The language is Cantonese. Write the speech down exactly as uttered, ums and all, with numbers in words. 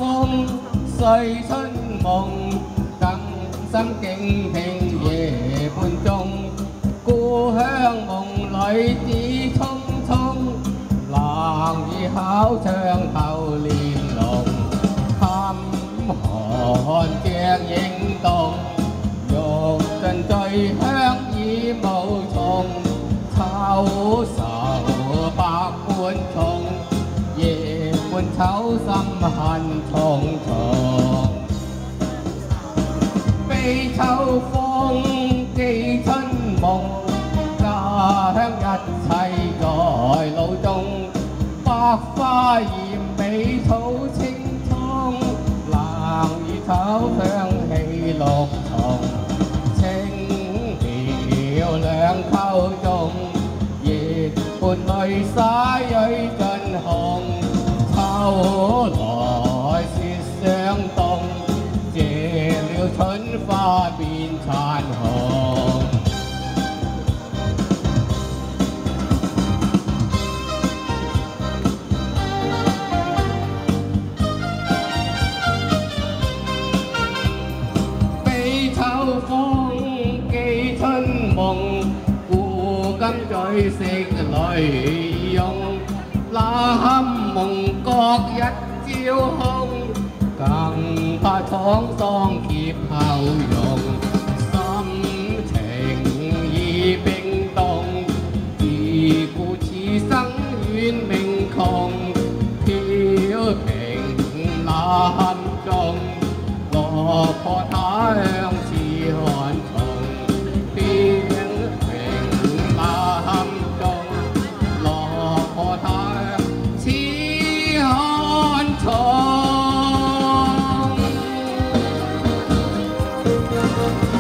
風，歲春夢，更深敬聽夜半鐘。故鄉夢裏只匆匆，冷雨考窗後連龍。坎寒鏡影動，玉盡醉香已無從。秋愁百般重，夜半秋心恨重重。悲秋風，寄春夢，家鄉一切在腦中。百花艷美草青蔥，冷雨秋香氣綠松。清調兩溝中，月半淚灑蕊盡紅。秋來雪相凍，謝了春花變殘紅。悲秋風，寄春夢，故今醉色淚湧。那堪夢覺一朝空，更怕滄桑劫後容。心情已冰凍，自顧此生怨命窮。飄萍那憾中，落魄他鄉似寒蟲。飄萍那憾中，落魄他鄉似寒蟲。